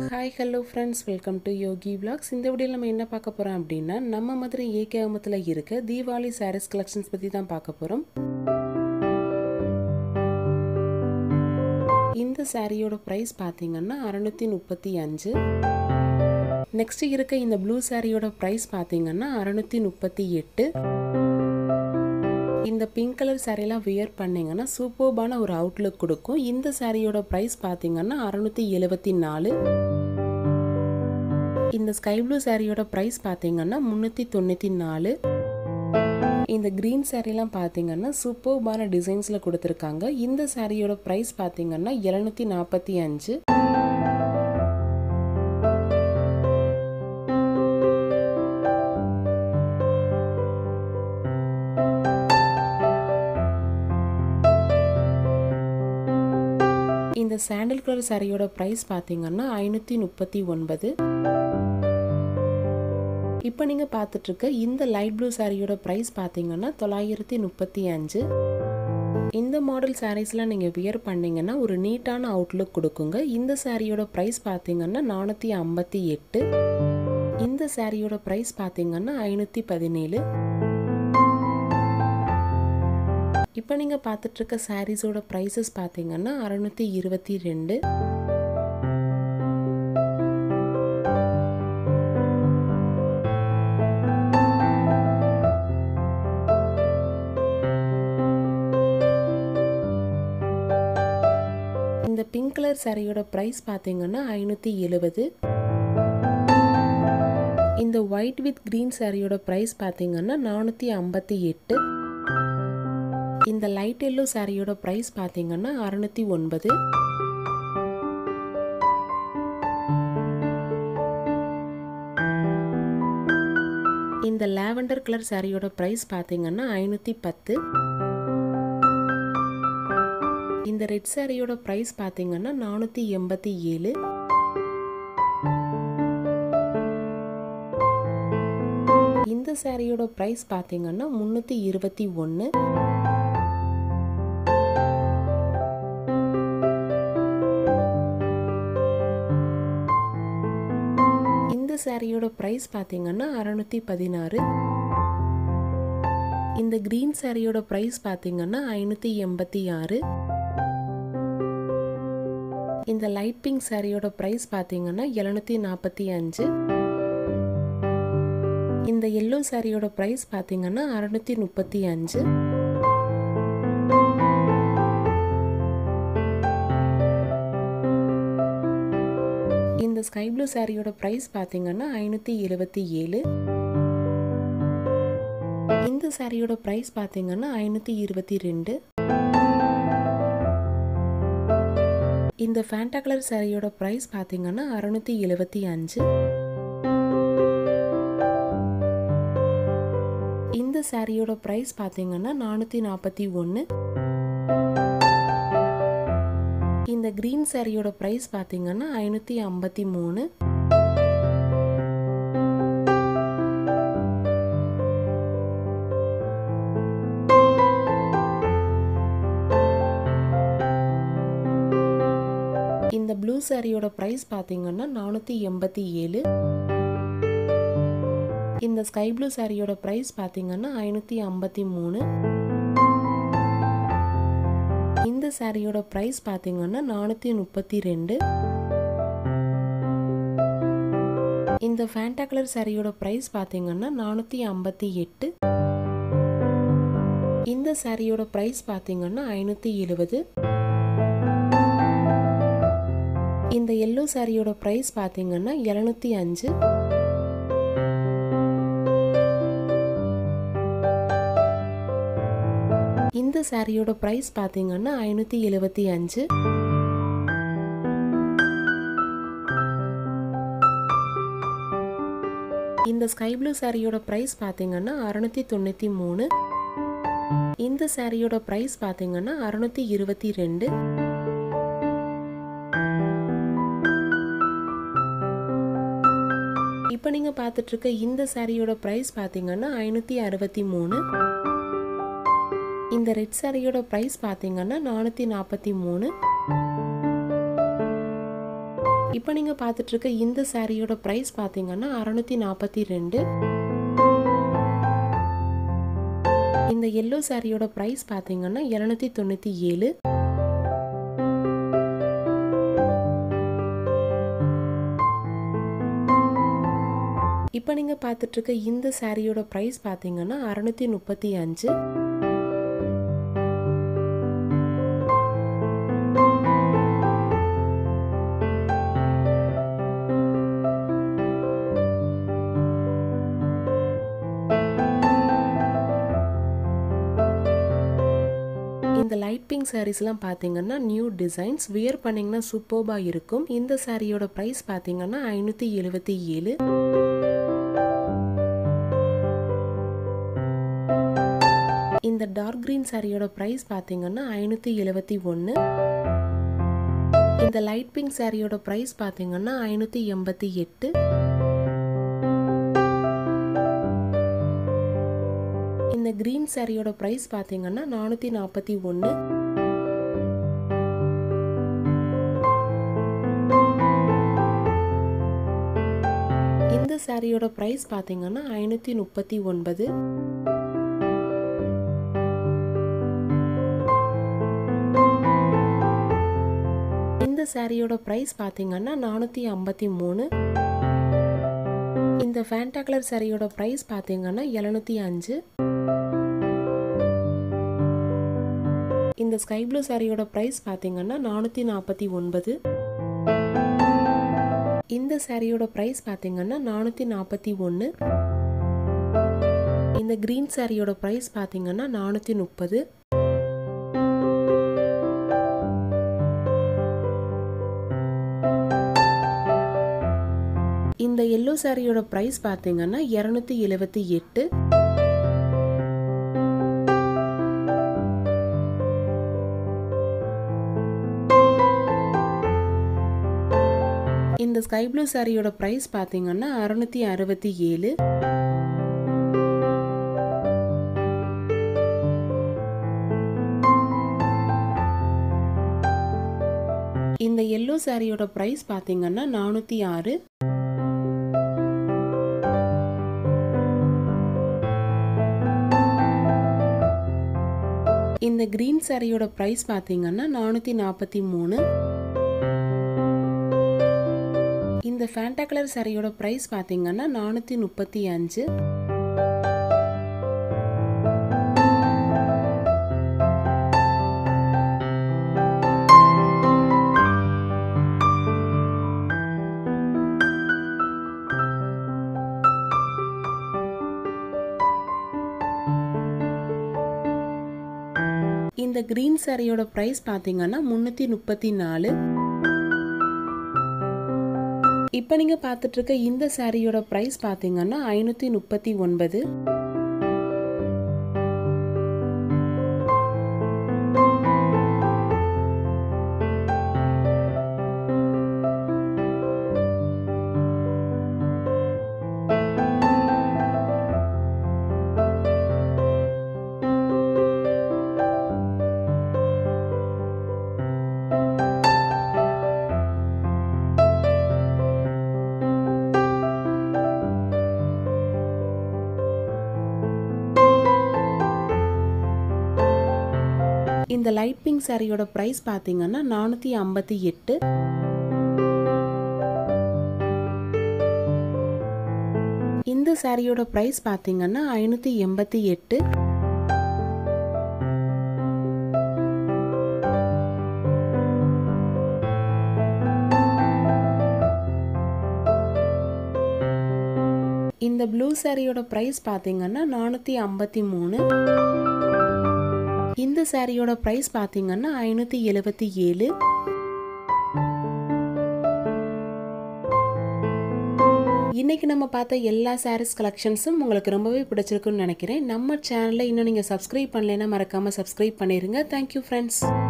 Hi, hello friends, welcome to Yogiii vlogs. இந்த வீடியோல நம்ம என்ன பார்க்க போறோம் அப்படினா நம்ம மதுரை A.K Ahmedல இருக்க Diwali sarees collections பத்தி தான் பார்க்க போறோம். இந்த சாரியோட பிரைஸ் பாத்தீங்கன்னா 635. நெக்ஸ்ட் இருக்க இந்த ப்ளூ சாரியோட பிரைஸ் பாத்தீங்கன்னா 638. இந்த பிங்க் கலர் சாரிலாம் வியர் பண்ணீங்கன்னா சூப்பர்பான ஒரு அவுட்லுக் கொடுக்கும். இந்த சாரியோட பிரைஸ் பாத்தீங்கன்னா 674. இந்த ஸ்கை ப்ளூ சாரியோட பிரைஸ் பாத்தீங்கன்னா 394. இந்த கிரீன் சாரிலாம் பாத்தீங்கன்னா சூப்பர்பான டிசைன்ஸ்ல கொடுத்திருக்காங்க. இந்த சாரியோட பிரைஸ் பாத்தீங்கன்னா 745. இந்த சாண்டல் கலர் சாரியோட பிரைஸ் பாத்தீங்கன்னா 539. இப்போ நீங்க பார்த்துட்டு இருக்க இந்த லைட் ப்ளூ சாரியோட பிரைஸ் பாத்தீங்கன்னா 935. இந்த மாடல் சாரீஸ்லாம் நீங்க வியர் பண்ணீங்கன்னா ஒரு நீட்டான அவுட்லுக் கொடுக்குங்க. இந்த சாரியோட பிரைஸ் பாத்தீங்கன்னா 458. இந்த சாரியோட பிரைஸ் பாத்தீங்கன்னா 517. இப்போ நீங்க பார்த்துட்டு இருக்க சாரீஸோட பிரைसेस பாத்தீங்கன்னா 622. இந்த பிங்க் கலர் சாரியோட பிரைஸ் பாத்தீங்கன்னா 570. இந்த ஒயிட் வித் கிரீன் சாரியோட பிரைஸ் பாத்தீங்கன்னா 458. இந்த லைட் yellow சாரியோட பிரைஸ் பாத்தீங்கன்னா 609. இந்த லாவெண்டர் கலர் சாரியோட பிரைஸ் பாத்தீங்கன்னா 510. இந்த ரெட் சாரியோட பிரைஸ் பாத்தீங்கன்னா 487. இந்த சாரியோட பிரைஸ் பாத்தீங்கன்னா 321. சாரியோட பிரைஸ் பாத்தீங்கன்னா 616. இந்த கிரீன் சாரியோட பிரைஸ் பாத்தீங்கன்னா 586. இந்த லைட் பிங்க் சாரியோட பிரைஸ் பாத்தீங்கன்னா 745. இந்த yellow சாரியோட பிரைஸ் பாத்தீங்கன்னா 635. இந்த ஸ்கை ப்ளூ சாரியோட பிரைஸ் பாத்தீங்கன்னா 577. இந்த சாரியோட பிரைஸ் பாத்தீங்கன்னா 522. இந்த ஃபேண்டா கலர் சாரியோட பிரைஸ் பாத்தீங்கன்னா 675. இந்த சாரியோட பிரைஸ் பாத்தீங்கன்னா 441. இந்த கிரீன் சாரியோட பிரைஸ் பாத்தீங்கன்னா 553. இந்த ப்ளூ சாரியோட பிரைஸ் பாத்தீங்கன்னா 487. இந்த ஸ்கை ப்ளூ சாரியோட பிரைஸ் பாத்தீங்கன்னா 553. இந்த சாரியோட பிரைஸ் பாத்தீங்கன்னா 432. இந்த ஃபேண்டா கலர் சாரியோட பிரைஸ் பாத்தீங்கன்னா 458. இந்த சாரியோட பிரைஸ் பாத்தீங்கன்னா 570. இந்த yellow சாரியோட பிரைஸ் பாத்தீங்கன்னா 705. இந்த சாரியோட பிரைஸ் பாத்தீங்கன்னா 575. இந்த ஸ்கை ப்ளூ சாரியோட பிரைஸ் பாத்தீங்கன்னா 693. இந்த சாரியோட பிரைஸ் பாத்தீங்கன்னா 622. இப்போ நீங்க பார்த்துட்டு இருக்க இந்த சாரியோட பிரைஸ் பாத்தீங்கன்னா 563. இந்த ரெட் சாரியோட பிரைஸ் பாத்தீங்கன்னா 443. இப்போ நீங்க பார்த்துட்டு இருக்க இந்த சாரியோட பிரைஸ் பாத்தீங்கன்னா 642. இந்த yellow சாரியோட பிரைஸ் பாத்தீங்கன்னா 797. இப்போ நீங்க பார்த்துட்டு இருக்க இந்த சாரியோட பிரைஸ் பாத்தீங்கன்னா 635. இந்த லைட் பிங்க் சாரீஸ்லாம் பாத்தீங்கன்னா நியூ டிசைன்ஸ், வியர் பண்ணீங்கன்னா சூப்பர்பா இருக்கும். இந்த சாரியோட பிரைஸ் பாத்தீங்கன்னா 577. இந்த டார்க் கிரீன் சாரியோட பிரைஸ் பாத்தீங்கன்னா 571. இந்த லைட் பிங்க் சாரியோட பிரைஸ் பாத்தீங்கன்னா 588. இந்த கிரீன் சாரியோட பிரைஸ் பாத்தீங்கன்னா 441. இந்த சாரியோட பிரைஸ் பாத்தீங்கன்னா 539. இந்த சாரியோட பிரைஸ் பாத்தீங்கன்னா 453. இந்த ஃபேண்டா கலர் சாரியோட பிரைஸ் பாத்தீங்கன்னா 705. இந்த ஸ்கை ப்ளூ சாரியோட பிரைஸ் பாத்தீங்கன்னா 449. இந்த சாரியோட பிரைஸ் பாத்தீங்கன்னா 441. இந்த கிரீன் சாரியோட பிரைஸ் பாத்தீங்கன்னா 430. இந்த yellow சாரியோட பிரைஸ் பாத்தீங்கன்னா 278. இந்த ஸ்கை ப்ளூ சாரியோட பிரைஸ் பாத்தீங்கன்னா 667. இந்த yellow சாரியோட பிரைஸ் பாத்தீங்கன்னா 406. இந்த கிரீன் சாரியோட பிரைஸ் பாத்தீங்கன்னா 443. இந்த ஃபேண்டா கலர் சாரியோட பிரைஸ் பாத்தீங்கன்னா 435. இந்த கிரீன் சாரியோட பிரைஸ் பாத்தீங்கன்னா 334. இப்போ நீங்க பார்த்துட்டு இருக்க இந்த சாரியோட பிரைஸ் பாத்தீங்கன்னா 539. இந்த லைட் பிங்க் சாரியோட பிரைஸ் பாத்தீங்கன்னா 458. இந்த சாரியோட பிரைஸ் பாத்தீங்கன்னா 588. இந்த ப்ளூ சாரியோட பிரைஸ் பாத்தீங்கன்னா 453. இந்த சாரியோட பிரைஸ் பாத்தீங்கன்னா 577. இன்னைக்கு நம்ம பார்த்த எல்லா சாரீஸ் கலெக்ஷன்ஸும் உங்களுக்கு ரொம்பவே பிடிச்சிருக்குன்னு நினைக்கிறேன். நம்ம சேனலை இன்னும் நீங்க சப்ஸ்கிரைப் பண்ணலைன்னா மறக்காம சப்ஸ்கிரைப் பண்ணிருங்க. Thank you friends.